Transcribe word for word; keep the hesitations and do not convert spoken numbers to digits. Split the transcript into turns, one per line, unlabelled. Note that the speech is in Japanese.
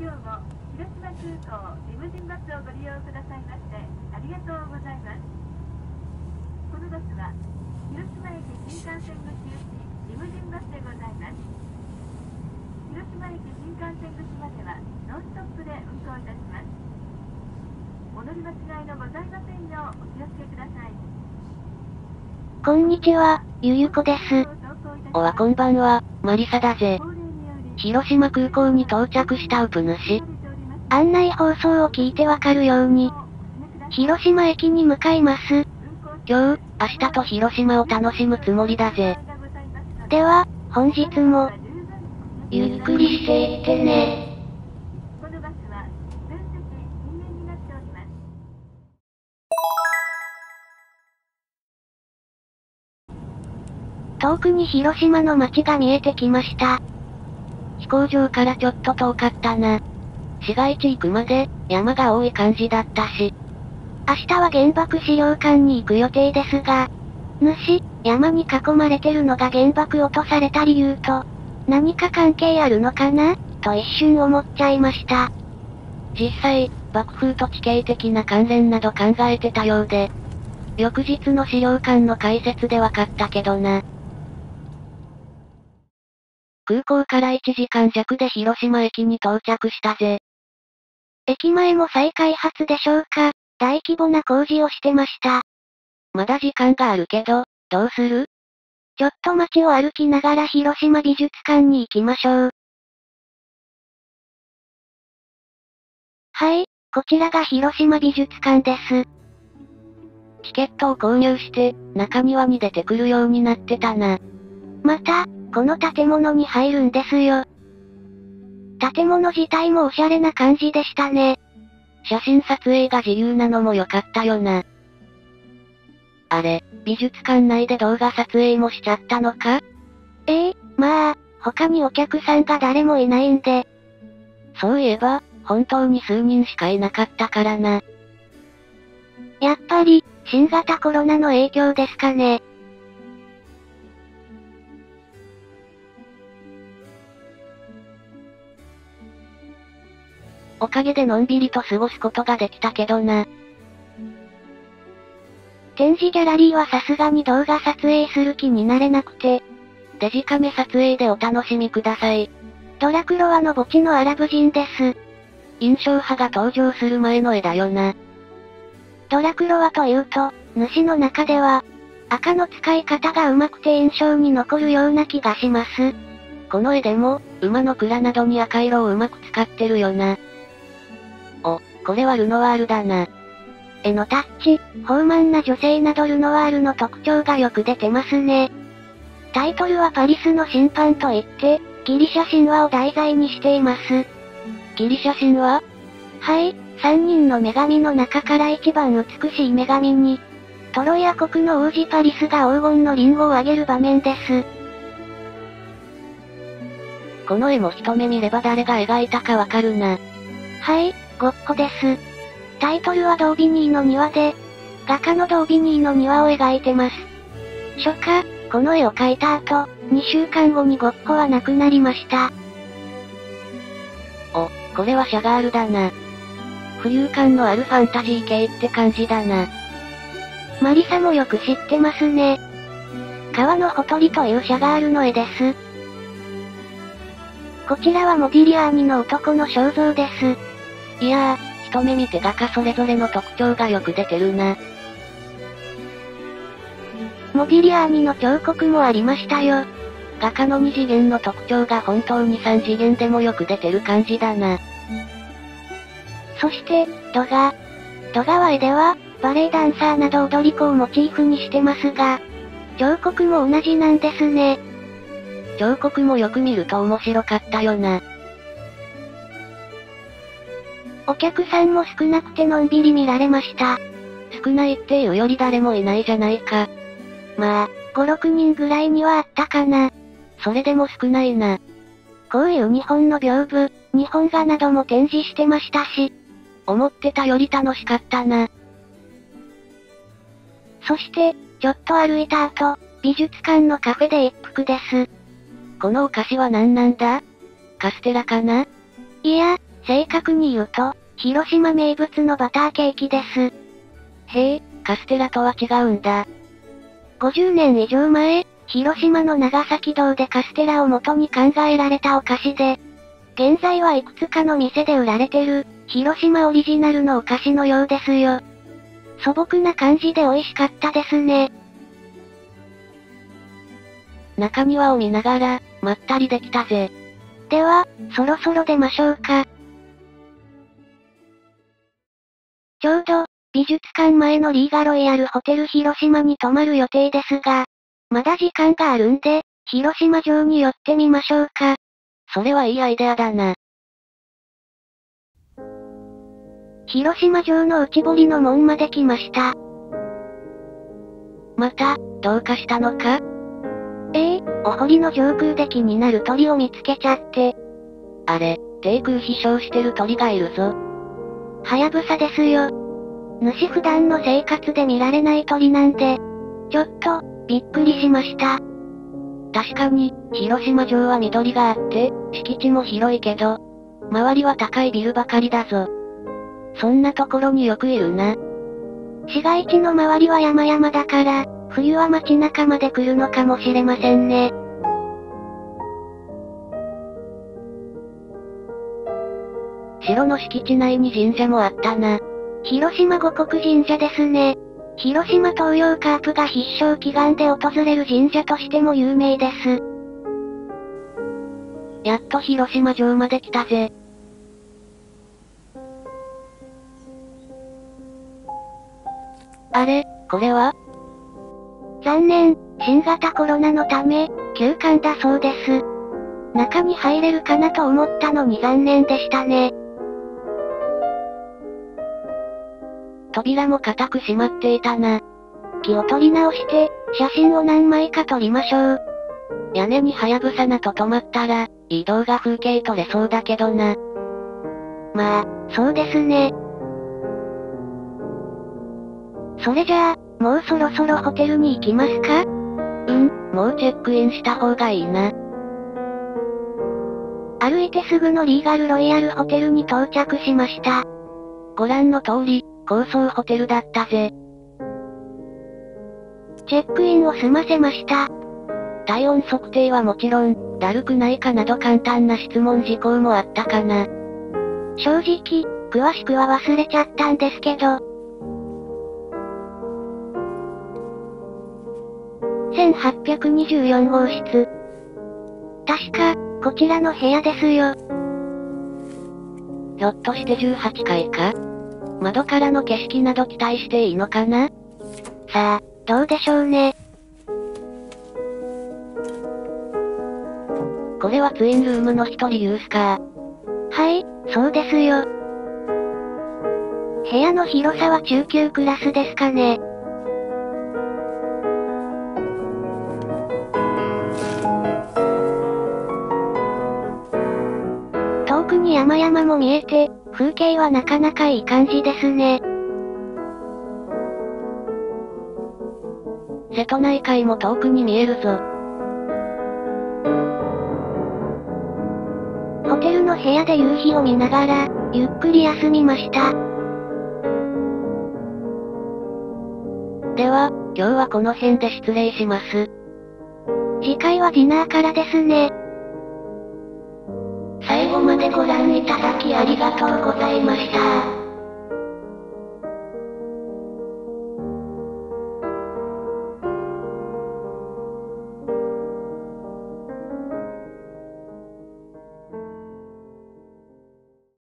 今日も広島空港リムジンバスをご利用くださいましてありがとうございます。このバスは広島駅新幹線口行きリムジンバスでございます。広島駅新幹線口まではノンストップで運行いたします。お乗り間違いのございませんようお気をつけください。
こんにちは、ゆゆこです。
おはこんばんは、マリサだぜ。広島空港に到着したウプ主。
案内放送を聞いてわかるように、広島駅に向かいます。
今日、明日と広島を楽しむつもりだぜ。
では、本日も、ゆっくりしていってね。
このバスは全席禁煙になっております。
遠くに広島の街が見えてきました。
飛行場からちょっと遠かったな。市街地行くまで、山が多い感じだったし。
明日は原爆資料館に行く予定ですが、主、山に囲まれてるのが原爆落とされた理由と、何か関係あるのかなと一瞬思っちゃいました。
実際、爆風と地形的な関連など考えてたようで、翌日の資料館の解説で分かったけどな。空港からいちじかん弱で広島駅に到着したぜ。
駅前も再開発でしょうか、大規模な工事をしてました。
まだ時間があるけど、どうする？
ちょっと街を歩きながら広島美術館に行きましょう。はい、こちらが広島美術館です。
チケットを購入して、中庭に出てくるようになってたな。
また、この建物に入るんですよ。建物自体もおしゃれな感じでしたね。
写真撮影が自由なのも良かったよな。あれ、美術館内で動画撮影もしちゃったのか？
ええ、まあ、他にお客さんが誰もいないんで。
そういえば、本当に数人しかいなかったからな。
やっぱり、新型コロナの影響ですかね。
おかげでのんびりと過ごすことができたけどな。
展示ギャラリーはさすがに動画撮影する気になれなくて。
デジカメ撮影でお楽しみください。
ドラクロワの墓地のアラブ人です。
印象派が登場する前の絵だよな。
ドラクロワというと、主の中では、赤の使い方が上手くて印象に残るような気がします。
この絵でも、馬の蔵などに赤色をうまく使ってるよな。お、これはルノワールだな。
絵のタッチ、豊満な女性などルノワールの特徴がよく出てますね。タイトルはパリスの審判といって、ギリシャ神話を題材にしています。
ギリシャ神話？
はい、三人の女神の中から一番美しい女神に、トロイア国の王子パリスが黄金のリンゴをあげる場面です。
この絵も一目見れば誰が描いたかわかるな。
はい、ゴッホです。タイトルはドービニーの庭で、画家のドービニーの庭を描いてます。初夏、この絵を描いた後、にしゅうかんごにゴッホは亡くなりました。
お、これはシャガールだな。浮遊感のあるファンタジー系って感じだな。
マリサもよく知ってますね。川のほとりというシャガールの絵です。こちらはモディリアーニの男の肖像です。
いやー、一目見て画家それぞれの特徴がよく出てるな。
モディリアーニの彫刻もありましたよ。
画家の二次元の特徴が本当に三次元でもよく出てる感じだな。
そして、ドガ。ドガは絵では、バレエダンサーなど踊り子をモチーフにしてますが、彫刻も同じなんですね。
彫刻もよく見ると面白かったよな。
お客さんも少なくてのんびり見られました。
少ないっていうより誰もいないじゃないか。
まあ、ご、ろくにんぐらいにはあったかな。
それでも少ないな。
こういう日本の屏風、日本画なども展示してましたし、
思ってたより楽しかったな。
そして、ちょっと歩いた後、美術館のカフェで一服です。
このお菓子は何なんだ？カステラかな？
いや、 正確に言うと、広島名物のバターケーキです。
へえ、カステラとは違うんだ。
ごじゅうねん以上前、広島の長崎堂でカステラを元に考えられたお菓子で、現在はいくつかの店で売られてる、広島オリジナルのお菓子のようですよ。素朴な感じで美味しかったですね。
中庭を見ながら、まったりできたぜ。
では、そろそろ出ましょうか。ちょうど、美術館前のリーガロイヤルホテル広島に泊まる予定ですが、まだ時間があるんで、広島城に寄ってみましょうか。
それはいいアイデアだな。
広島城の内堀の門まで来ました。
また、どうかしたのか？
ええ、お堀の上空で気になる鳥を見つけちゃって。
あれ、低空飛翔してる鳥がいるぞ。
はやぶさですよ。主普段の生活で見られない鳥なんで、ちょっと、びっくりしました。
確かに、広島城は緑があって、敷地も広いけど、周りは高いビルばかりだぞ。そんなところによくいるな。
市街地の周りは山々だから、冬は街中まで来るのかもしれませんね。
城の敷地内に神社もあったな。
広島護国神社ですね。広島東洋カープが必勝祈願で訪れる神社としても有名です。
やっと広島城まで来たぜ。あれ、これは？
残念、新型コロナのため、休館だそうです。中に入れるかなと思ったのに残念でしたね。
扉も固く閉まっていたな。
気を取り直して、写真を何枚か撮りましょう。
屋根にはやぶさなと止まったら、いい動画風景撮れそうだけどな。
まあ、そうですね。それじゃあ、もうそろそろホテルに行きますか？
うん、もうチェックインした方がいいな。
歩いてすぐのリーガルロイヤルホテルに到着しました。
ご覧の通り、高層ホテルだったぜ。
チェックインを済ませました。
体温測定はもちろん、だるくないかなど簡単な質問事項もあったかな。
正直、詳しくは忘れちゃったんですけど。せんはっぴゃくにじゅうよんごうしつ。確か、こちらの部屋ですよ。
ひょっとしてじゅうはちかいか？窓からの景色など期待していいのかな？
さあ、どうでしょうね。
これはツインルームの一人ユースか。
はい、そうですよ。部屋の広さは中級クラスですかね。遠くに山々も見えて、風景はなかなかいい感じですね。
瀬戸内海も遠くに見えるぞ。
ホテルの部屋で夕日を見ながら、ゆっくり休みました。
では、今日はこの辺で失礼します。
次回はディナーからですね。
最後までご覧いただきありがとうございます。